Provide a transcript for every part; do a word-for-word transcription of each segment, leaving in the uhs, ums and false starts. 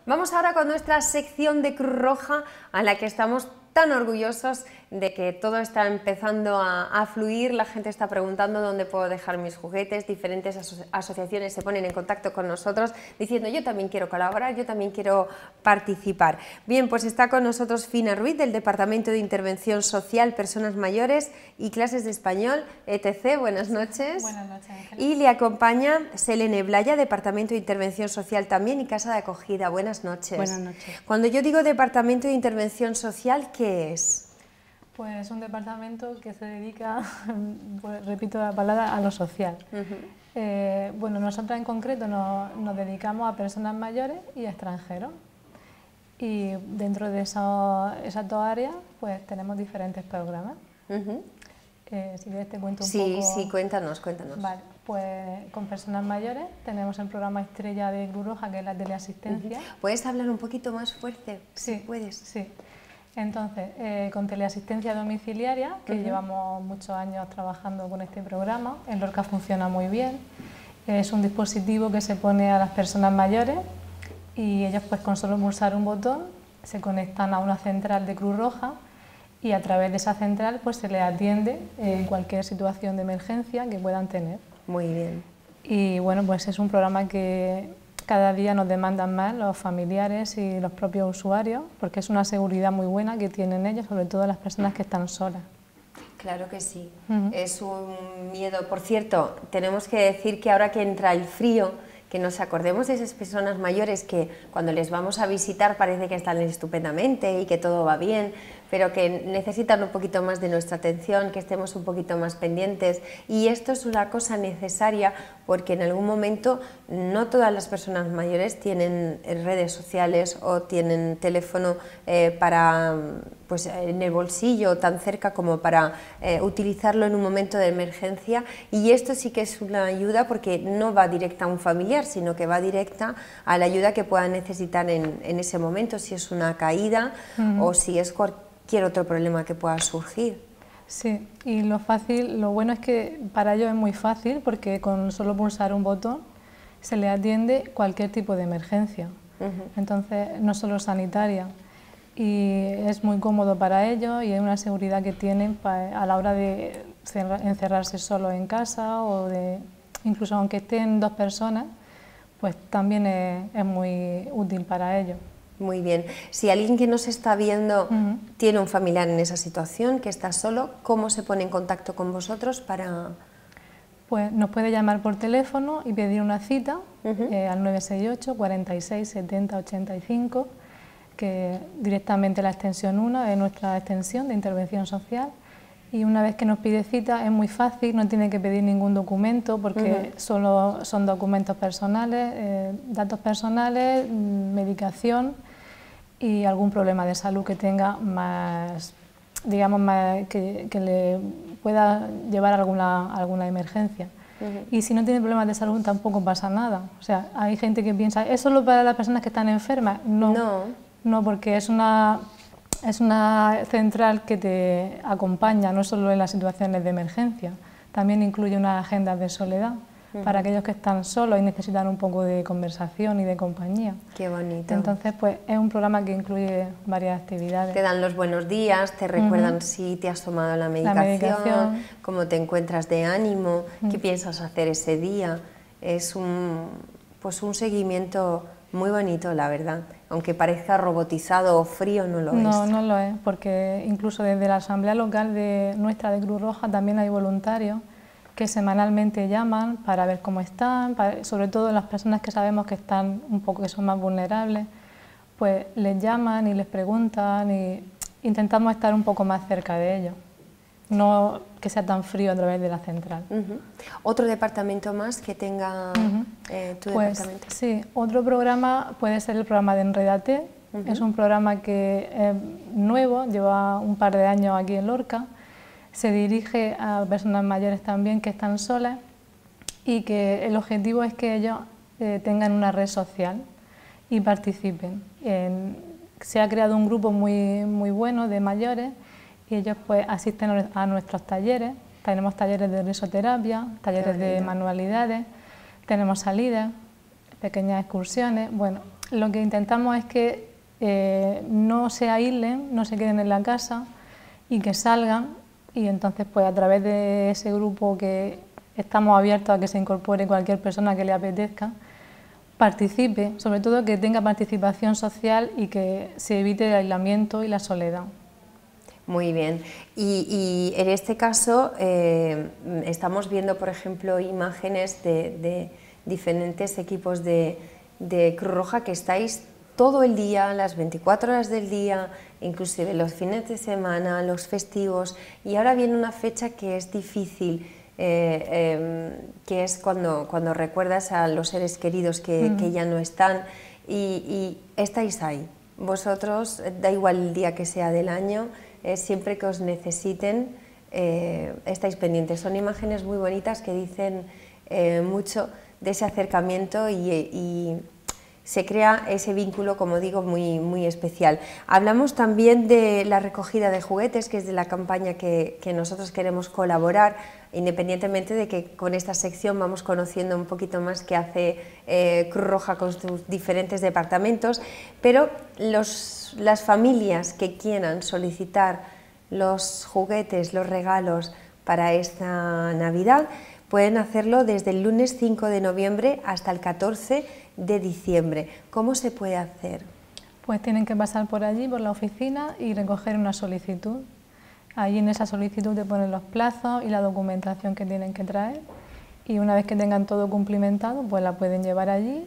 Vamos ahora con nuestra sección de Cruz Roja, a la que estamos tan orgullosos de que todo está empezando a, a fluir. La gente está preguntando dónde puedo dejar mis juguetes, diferentes aso asociaciones se ponen en contacto con nosotros diciendo yo también quiero colaborar, yo también quiero participar. Bien, pues está con nosotros Fina Ruiz del Departamento de Intervención Social, Personas Mayores y Clases de Español, etcétera. Buenas noches. Buenas noches, Ángela. Y le acompaña Selene Blaya, Departamento de Intervención Social también y Casa de Acogida. Buenas noches. Buenas noches. Cuando yo digo Departamento de Intervención Social, ¿qué es? Pues un departamento que se dedica, pues, repito la palabra, a lo social. Uh-huh. eh, bueno, nosotros en concreto nos, nos dedicamos a personas mayores y a extranjeros. Y dentro de eso, esas dos áreas, pues tenemos diferentes programas. Uh-huh. eh, si quieres te cuento un sí, poco. Sí, sí, cuéntanos, cuéntanos. Vale, pues con personas mayores tenemos el programa estrella de Cruz Roja, que es la teleasistencia. Uh-huh. ¿Puedes hablar un poquito más fuerte? Sí, si puedes. Sí. Entonces, eh, con teleasistencia domiciliaria, que uh-huh. llevamos muchos años trabajando con este programa, en Lorca funciona muy bien. Es un dispositivo que se pone a las personas mayores y ellos, pues con solo pulsar un botón, se conectan a una central de Cruz Roja y a través de esa central pues se les atiende en cualquier situación de emergencia que puedan tener. Muy bien. Y bueno, pues es un programa que cada día nos demandan más los familiares y los propios usuarios, porque es una seguridad muy buena que tienen ellos, sobre todo las personas que están solas. Claro que sí, uh-huh. Es un miedo. Por cierto, tenemos que decir que ahora que entra el frío, que nos acordemos de esas personas mayores que cuando les vamos a visitar parece que están estupendamente y que todo va bien, pero que necesitan un poquito más de nuestra atención, que estemos un poquito más pendientes, y esto es una cosa necesaria porque en algún momento no todas las personas mayores tienen redes sociales o tienen teléfono eh, para, pues, en el bolsillo tan cerca como para eh, utilizarlo en un momento de emergencia, y esto sí que es una ayuda porque no va directa a un familiar, sino que va directa a la ayuda que puedan necesitar en, en ese momento, si es una caída uh-huh. o si es cualquier otro problema que pueda surgir. Sí, y lo fácil, lo bueno es que para ellos es muy fácil porque con solo pulsar un botón se le atiende cualquier tipo de emergencia, uh-huh. Entonces no solo sanitaria, y es muy cómodo para ellos y es una seguridad que tienen pa, a la hora de encerrarse solo en casa o de, incluso aunque estén dos personas, pues también es, es muy útil para ellos. Muy bien. Si alguien que nos está viendo uh-huh. tiene un familiar en esa situación, que está solo, ¿cómo se pone en contacto con vosotros para...? Pues nos puede llamar por teléfono y pedir una cita uh-huh. eh, al nueve seis ocho, cuarenta y seis, setenta, ochenta y cinco, que directamente la extensión uno es nuestra extensión de intervención social. Y una vez que nos pide cita es muy fácil, no tiene que pedir ningún documento porque uh-huh. solo son documentos personales, eh, datos personales, medicación y algún problema de salud que tenga más, digamos, más, que, que le pueda llevar a alguna, alguna emergencia. Uh-huh. Y si no tiene problemas de salud tampoco pasa nada. O sea, hay gente que piensa, ¿es solo para las personas que están enfermas? No, no, no porque es una... Es una central que te acompaña no solo en las situaciones de emergencia, también incluye unas agendas de soledad uh-huh. para aquellos que están solos y necesitan un poco de conversación y de compañía. Qué bonito. Entonces, pues es un programa que incluye varias actividades. Te dan los buenos días, te recuerdan uh-huh. si te has tomado la medicación, la medicación, cómo te encuentras de ánimo, uh-huh. qué piensas hacer ese día. Es un, pues un seguimiento muy bonito, la verdad. Aunque parezca robotizado o frío, no lo no, es. No, no lo es, porque incluso desde la Asamblea Local de nuestra de Cruz Roja también hay voluntarios que semanalmente llaman para ver cómo están, para, sobre todo las personas que sabemos que están un poco, que son más vulnerables, pues les llaman y les preguntan y intentamos estar un poco más cerca de ellos. No que sea tan frío a través de la central. Uh-huh. ¿Otro departamento más que tenga uh-huh. eh, tu pues, departamento? Sí, otro programa puede ser el programa de Enrédate. Uh-huh. Es un programa que es nuevo, lleva un par de años aquí en Lorca. Se dirige a personas mayores también que están solas y que el objetivo es que ellos eh, tengan una red social y participen. En, se ha creado un grupo muy, muy bueno de mayores y ellos pues asisten a nuestros talleres. Tenemos talleres de risoterapia, talleres de manualidades, tenemos salidas, pequeñas excursiones. Bueno, lo que intentamos es que eh, no se aíslen, no se queden en la casa y que salgan, y entonces pues a través de ese grupo que estamos abiertos a que se incorpore cualquier persona que le apetezca, participe, sobre todo que tenga participación social y que se evite el aislamiento y la soledad. Muy bien. Y, y en este caso eh, estamos viendo, por ejemplo, imágenes de, de diferentes equipos de, de Cruz Roja que estáis todo el día, las veinticuatro horas del día, inclusive los fines de semana, los festivos, y ahora viene una fecha que es difícil, eh, eh, que es cuando, cuando recuerdas a los seres queridos que, mm. que ya no están, y, y estáis ahí. Vosotros, da igual el día que sea del año, Eh, siempre que os necesiten, eh, estáis pendientes. Son imágenes muy bonitas que dicen eh, mucho de ese acercamiento y, y se crea ese vínculo, como digo, muy, muy especial. Hablamos también de la recogida de juguetes, que es de la campaña que, que nosotros queremos colaborar, independientemente de que con esta sección vamos conociendo un poquito más qué hace eh, Cruz Roja con sus diferentes departamentos, pero los, las familias que quieran solicitar los juguetes, los regalos para esta Navidad, pueden hacerlo desde el lunes cinco de noviembre hasta el catorce de diciembre. ¿Cómo se puede hacer? Pues tienen que pasar por allí, por la oficina, y recoger una solicitud. Allí en esa solicitud te ponen los plazos y la documentación que tienen que traer, y una vez que tengan todo cumplimentado, pues la pueden llevar allí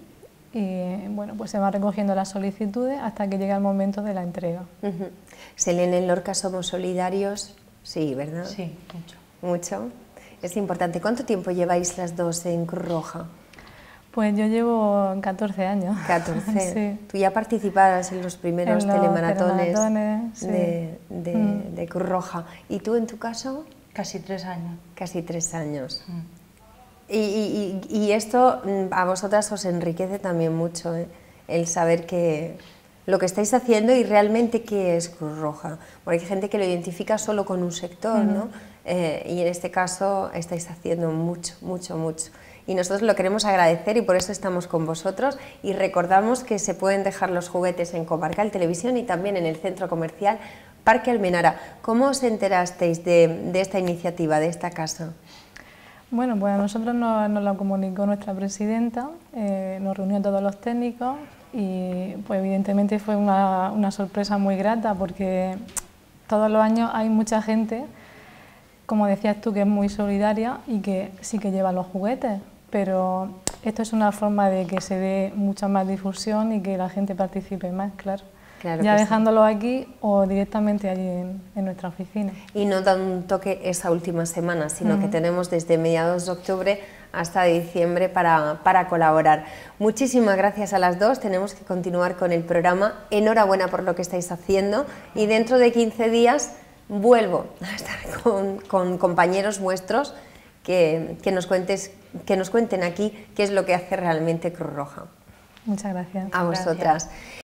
y bueno, pues se van recogiendo las solicitudes hasta que llega el momento de la entrega. Uh-huh. Selene, en Lorca somos solidarios, sí, ¿verdad? Sí, mucho. Mucho. Es importante. ¿Cuánto tiempo lleváis las dos en Cruz Roja? Pues yo llevo catorce años. catorce. Sí. Tú ya participabas en los primeros en los telemaratones, telemaratones sí. de, de, mm. de Cruz Roja. ¿Y tú en tu caso? Casi tres años. Casi tres años. Mm. Y, y, y esto a vosotras os enriquece también mucho, ¿eh? El saber que lo que estáis haciendo y realmente qué es Cruz Roja. Porque hay gente que lo identifica solo con un sector, mm. ¿no? Eh, y en este caso estáis haciendo mucho, mucho, mucho. Y nosotros lo queremos agradecer y por eso estamos con vosotros, y recordamos que se pueden dejar los juguetes en Comarcal Televisión y también en el centro comercial Parque Almenara. ¿Cómo os enterasteis de, de esta iniciativa, de esta casa? Bueno, pues a nosotros nos, nos la comunicó nuestra presidenta, eh, nos reunió todos los técnicos y pues evidentemente fue una, una sorpresa muy grata, porque todos los años hay mucha gente, como decías tú, que es muy solidaria y que sí que lleva los juguetes, pero esto es una forma de que se dé mucha más difusión y que la gente participe más, claro. Claro, ya dejándolo sí. aquí o directamente allí en, en nuestra oficina. Y no dan un toque esa última semana, sino uh-huh. que tenemos desde mediados de octubre hasta diciembre para, para colaborar. Muchísimas gracias a las dos, tenemos que continuar con el programa. Enhorabuena por lo que estáis haciendo y dentro de quince días vuelvo a estar con, con compañeros vuestros que, que, nos cuentes, que nos cuenten aquí qué es lo que hace realmente Cruz Roja. Muchas gracias. A vosotras. Gracias.